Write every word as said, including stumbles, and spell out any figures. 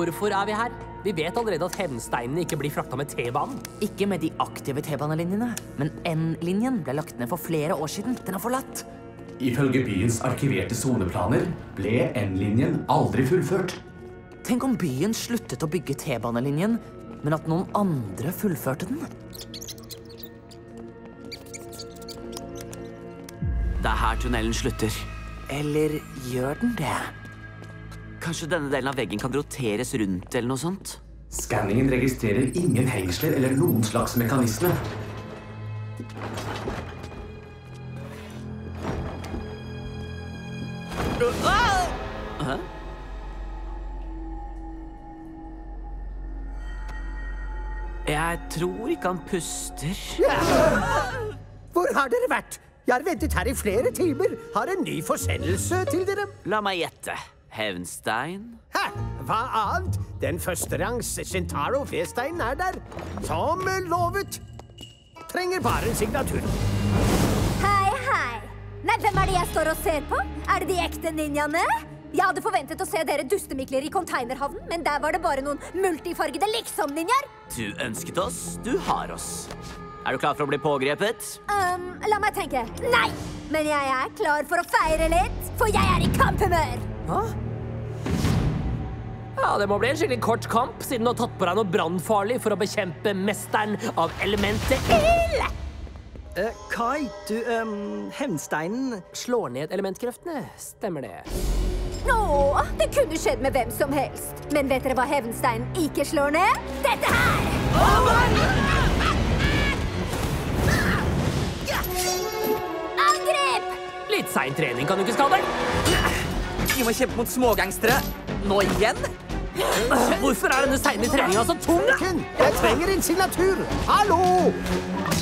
Hvorfor er vi her? Vi vet allerede at hevnsteinene ikke blir frakta med T-banen. Ikke med de aktive T-banelinjene, men N-linjen ble lagt ned for flere år siden. Den er forlatt. Ifølge byens arkiverte soneplaner ble N-linjen aldri fullført. Tenk om byen sluttet å bygge T-banelinjen, men at noen andre fullførte den. Det er her tunnelen slutter. Eller gjør den det? Kanskje denne delen av veggen kan roteres rundt eller noe sånt? Skanningen registrerer ingen hengsler eller noen slags mekanisme. Hæ? Jeg tror ikke han puster. Hvor har dere vært? Jeg har ventet her i flere timer. Har en ny forsendelse til dere. La meg gjette. Hevnstein? Hæ? Hva annet? Den førsterangs Shintaro V-steinen er der. Som lovet. Trenger bare en signatur. Hei, hei. Nei, hvem er det jeg står og ser på? Er det de ekte ninjaene? Jeg hadde forventet å se dere dustemikler i containerhavnen, men der var det bare noen multifargede liksom-ninjaer. Du ønsket oss, du har oss. Er du klar for å bli pågrepet? Um, la meg tenke. Nei! Men jeg er klar for å feire litt, for jeg er i kamphumør. Hå? Ja, det må bli en skikkelig kort kamp, siden du har tatt på deg noe brannfarlig for å bekjempe mesteren av elementet ild. Uh, Kai, du, um, hevnsteinen... Slår ned elementkreftene, stemmer det? Nå, det kunne skjedd med hvem som helst. Men vet dere hva hevnsteinen ikke slår ned? Dette her! Angrep! Litt sein trening kan du ikke skade. Vi må kjempe mot smågangstere. Nå igjen? Hvorfor er denne seine treninga så tung? Jeg trenger en signatur. Hallo!